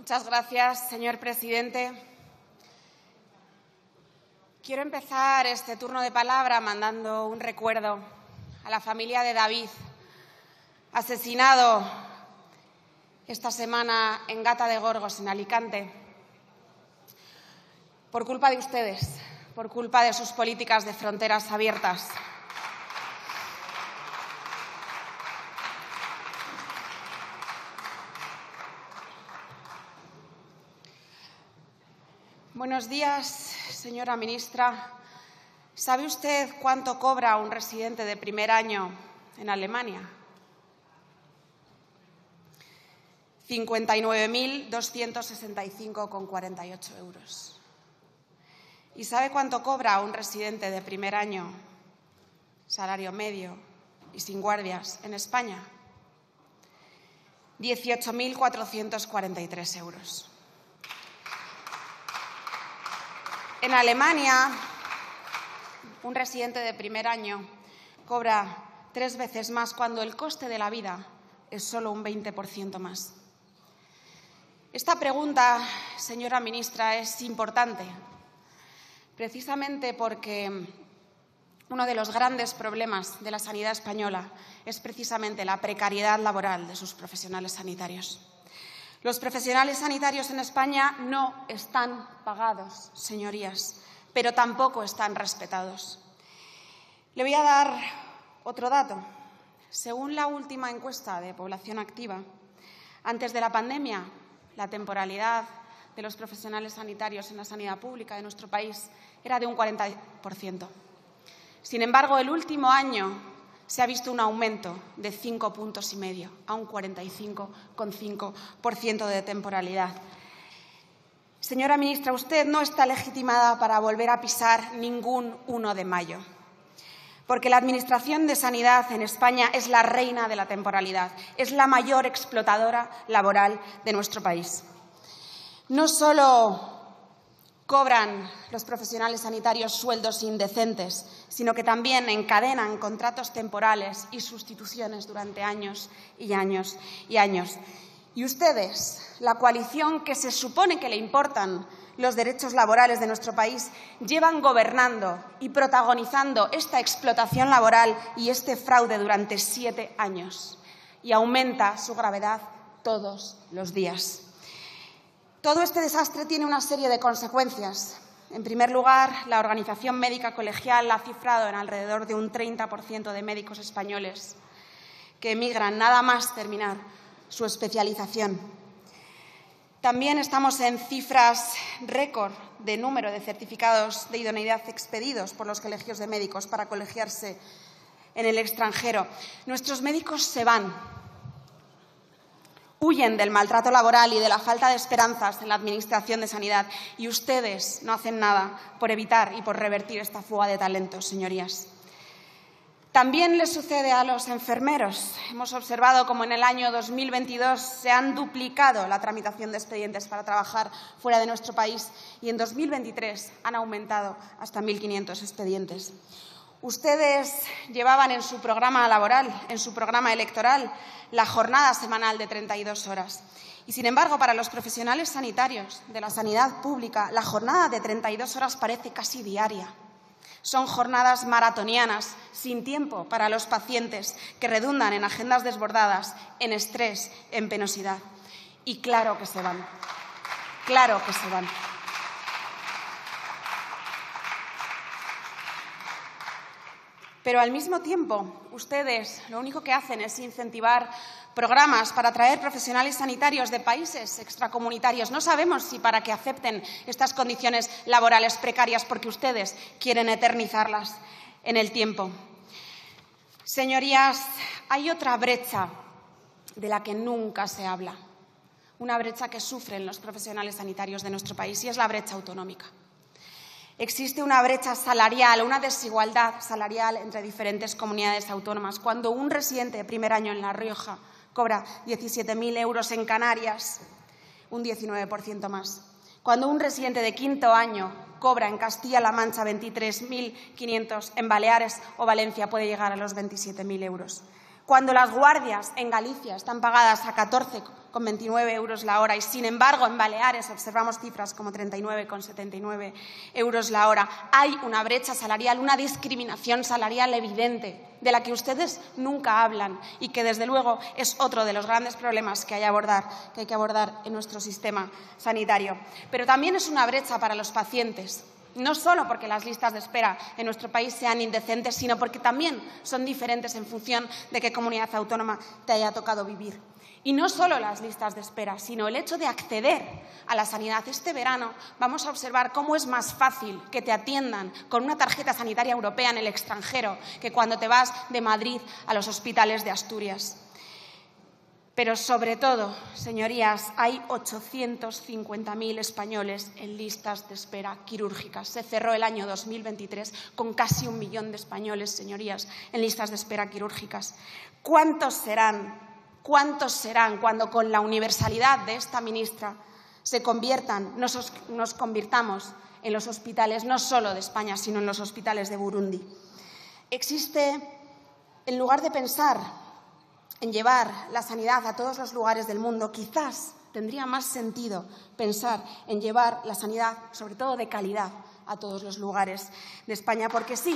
Muchas gracias, señor presidente. Quiero empezar este turno de palabra mandando un recuerdo a la familia de David, asesinado esta semana en Gata de Gorgos, en Alicante, por culpa de ustedes, por culpa de sus políticas de fronteras abiertas. Buenos días, señora ministra. ¿Sabe usted cuánto cobra un residente de primer año en Alemania? 59.265,48 euros. ¿Y sabe cuánto cobra un residente de primer año, salario medio y sin guardias, en España? 18.443 euros. En Alemania, un residente de primer año cobra 3 veces más cuando el coste de la vida es solo un 20% más. Esta pregunta, señora ministra, es importante, precisamente porque uno de los grandes problemas de la sanidad española es precisamente la precariedad laboral de sus profesionales sanitarios. Los profesionales sanitarios en España no están pagados, señorías, pero tampoco están respetados. Le voy a dar otro dato. Según la última encuesta de población activa, antes de la pandemia, la temporalidad de los profesionales sanitarios en la sanidad pública de nuestro país era de un 40%. Sin embargo, el último año se ha visto un aumento de 5,5 puntos a un 45,5% de temporalidad. Señora ministra, usted no está legitimada para volver a pisar ningún 1 de mayo, porque la Administración de Sanidad en España es la reina de la temporalidad, es la mayor explotadora laboral de nuestro país. No solo cobran los profesionales sanitarios sueldos indecentes, sino que también encadenan contratos temporales y sustituciones durante años y años y años. Y ustedes, la coalición que se supone que le importan los derechos laborales de nuestro país, llevan gobernando y protagonizando esta explotación laboral y este fraude durante 7 años. Y aumenta su gravedad todos los días. Todo este desastre tiene una serie de consecuencias. En primer lugar, la Organización Médica Colegial ha cifrado en alrededor de un 30% de médicos españoles que emigran nada más terminar su especialización. También estamos en cifras récord de número de certificados de idoneidad expedidos por los colegios de médicos para colegiarse en el extranjero. Nuestros médicos se van. Huyen del maltrato laboral y de la falta de esperanzas en la Administración de Sanidad y ustedes no hacen nada por evitar y por revertir esta fuga de talentos, señorías. También les sucede a los enfermeros. Hemos observado cómo en el año 2022 se han duplicado la tramitación de expedientes para trabajar fuera de nuestro país y en 2023 han aumentado hasta 1.500 expedientes. Ustedes llevaban en su programa laboral, en su programa electoral, la jornada semanal de 32 horas. Y, sin embargo, para los profesionales sanitarios de la sanidad pública, la jornada de 32 horas parece casi diaria. Son jornadas maratonianas, sin tiempo para los pacientes, que redundan en agendas desbordadas, en estrés, en penosidad. Y claro que se van. Claro que se van. Pero, al mismo tiempo, ustedes lo único que hacen es incentivar programas para atraer profesionales sanitarios de países extracomunitarios. No sabemos si para que acepten estas condiciones laborales precarias, porque ustedes quieren eternizarlas en el tiempo. Señorías, hay otra brecha de la que nunca se habla, una brecha que sufren los profesionales sanitarios de nuestro país, y es la brecha autonómica. Existe una brecha salarial, una desigualdad salarial entre diferentes comunidades autónomas. Cuando un residente de primer año en La Rioja cobra 17.000 euros, en Canarias un 19% más. Cuando un residente de quinto año cobra en Castilla-La Mancha 23.500, en Baleares o Valencia puede llegar a los 27.000 euros. Cuando las guardias en Galicia están pagadas a 14 con 29 euros la hora y, sin embargo, en Baleares observamos cifras como 39,79 euros la hora. Hay una brecha salarial, una discriminación salarial evidente de la que ustedes nunca hablan y que, desde luego, es otro de los grandes problemas que hay que abordar en nuestro sistema sanitario. Pero también es una brecha para los pacientes. No solo porque las listas de espera en nuestro país sean indecentes, sino porque también son diferentes en función de qué comunidad autónoma te haya tocado vivir. Y no solo las listas de espera, sino el hecho de acceder a la sanidad. Este verano vamos a observar cómo es más fácil que te atiendan con una tarjeta sanitaria europea en el extranjero que cuando te vas de Madrid a los hospitales de Asturias. Pero, sobre todo, señorías, hay 850.000 españoles en listas de espera quirúrgicas. Se cerró el año 2023 con casi 1 millón de españoles, señorías, en listas de espera quirúrgicas. ¿Cuántos serán cuando, con la universalidad de esta ministra, nos convirtamos en los hospitales no solo de España, sino en los hospitales de Burundi? En lugar de pensar en llevar la sanidad a todos los lugares del mundo, quizás tendría más sentido pensar en llevar la sanidad, sobre todo de calidad, a todos los lugares de España, porque sí,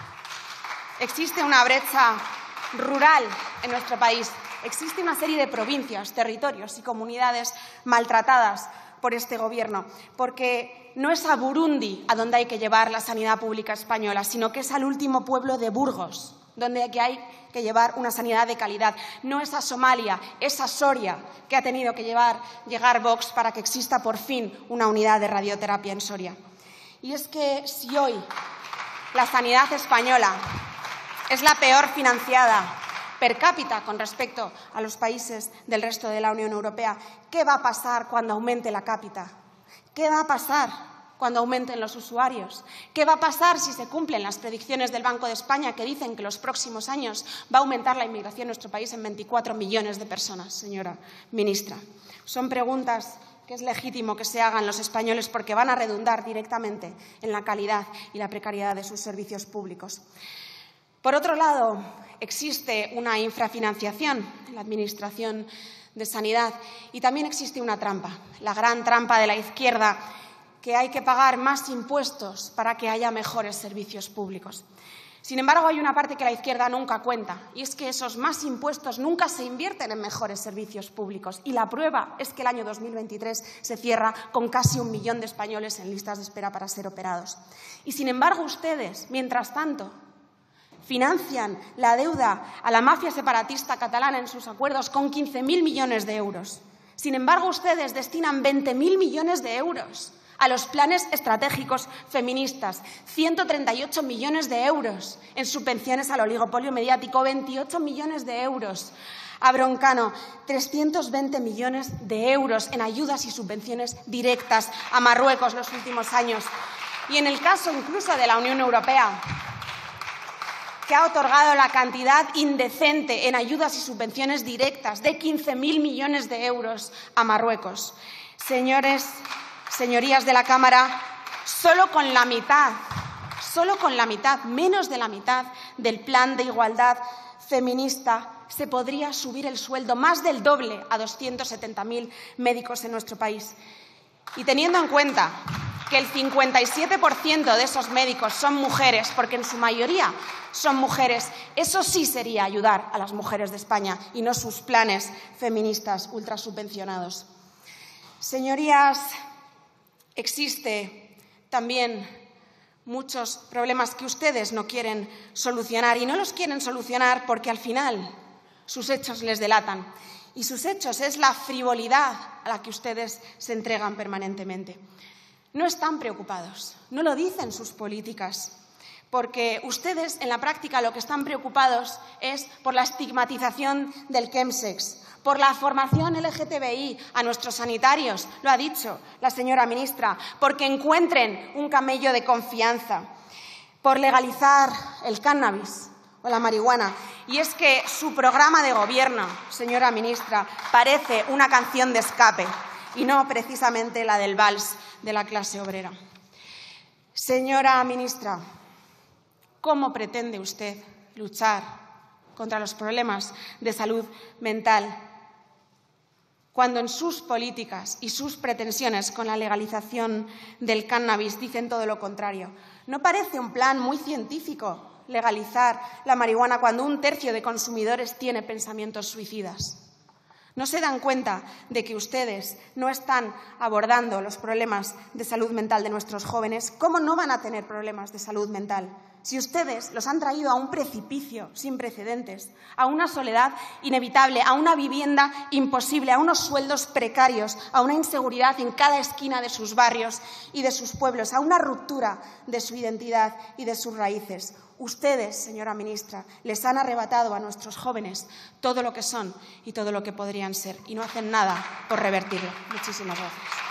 existe una brecha rural en nuestro país, existe una serie de provincias, territorios y comunidades maltratadas por este Gobierno, porque no es a Burundi a donde hay que llevar la sanidad pública española, sino que es al último pueblo de Burgos, donde hay que llevar una sanidad de calidad. No es a Somalia, es a Soria, que ha tenido que llegar Vox para que exista por fin una unidad de radioterapia en Soria. Y es que si hoy la sanidad española es la peor financiada per cápita con respecto a los países del resto de la Unión Europea, ¿qué va a pasar cuando aumente la cápita? ¿Qué va a pasar cuando aumenten los usuarios? ¿Qué va a pasar si se cumplen las predicciones del Banco de España, que dicen que en los próximos años va a aumentar la inmigración en nuestro país en 24 millones de personas, señora ministra? Son preguntas que es legítimo que se hagan los españoles porque van a redundar directamente en la calidad y la precariedad de sus servicios públicos. Por otro lado, existe una infrafinanciación en la Administración de Sanidad y también existe una trampa, la gran trampa de la izquierda, que hay que pagar más impuestos para que haya mejores servicios públicos. Sin embargo, hay una parte que la izquierda nunca cuenta, y es que esos más impuestos nunca se invierten en mejores servicios públicos. Y la prueba es que el año 2023 se cierra con casi 1 millón de españoles en listas de espera para ser operados. Y, sin embargo, ustedes, mientras tanto, financian la deuda a la mafia separatista catalana en sus acuerdos con 15.000 millones de euros. Sin embargo, ustedes destinan 20.000 millones de euros a los planes estratégicos feministas, 138 millones de euros en subvenciones al oligopolio mediático, 28 millones de euros a Broncano, 320 millones de euros en ayudas y subvenciones directas a Marruecos los últimos años. Y en el caso incluso de la Unión Europea, que ha otorgado la cantidad indecente en ayudas y subvenciones directas de 15.000 millones de euros a Marruecos. Señorías de la Cámara, solo con la mitad, menos de la mitad del plan de igualdad feminista se podría subir el sueldo más del doble a 270.000 médicos en nuestro país. Y teniendo en cuenta que el 57% de esos médicos son mujeres, porque en su mayoría son mujeres, eso sí sería ayudar a las mujeres de España y no sus planes feministas ultrasubvencionados. Señorías, existe también muchos problemas que ustedes no quieren solucionar y no los quieren solucionar porque al final sus hechos les delatan. Y sus hechos es la frivolidad a la que ustedes se entregan permanentemente. No están preocupados, no lo dicen sus políticas, porque ustedes en la práctica lo que están preocupados es por la estigmatización del chemsex, por la formación LGTBI a nuestros sanitarios, lo ha dicho la señora ministra, porque encuentren un camello de confianza, por legalizar el cannabis o la marihuana. Y es que su programa de gobierno, señora ministra, parece una canción de escape y no precisamente la del vals de la clase obrera. Señora ministra, ¿cómo pretende usted luchar contra los problemas de salud mental cuando en sus políticas y sus pretensiones con la legalización del cannabis dicen todo lo contrario? ¿No parece un plan muy científico legalizar la marihuana cuando un tercio de consumidores tiene pensamientos suicidas? ¿No se dan cuenta de que ustedes no están abordando los problemas de salud mental de nuestros jóvenes? ¿Cómo no van a tener problemas de salud mental si ustedes los han traído a un precipicio sin precedentes, a una soledad inevitable, a una vivienda imposible, a unos sueldos precarios, a una inseguridad en cada esquina de sus barrios y de sus pueblos, a una ruptura de su identidad y de sus raíces? Ustedes, señora ministra, les han arrebatado a nuestros jóvenes todo lo que son y todo lo que podrían ser y no hacen nada por revertirlo. Muchísimas gracias.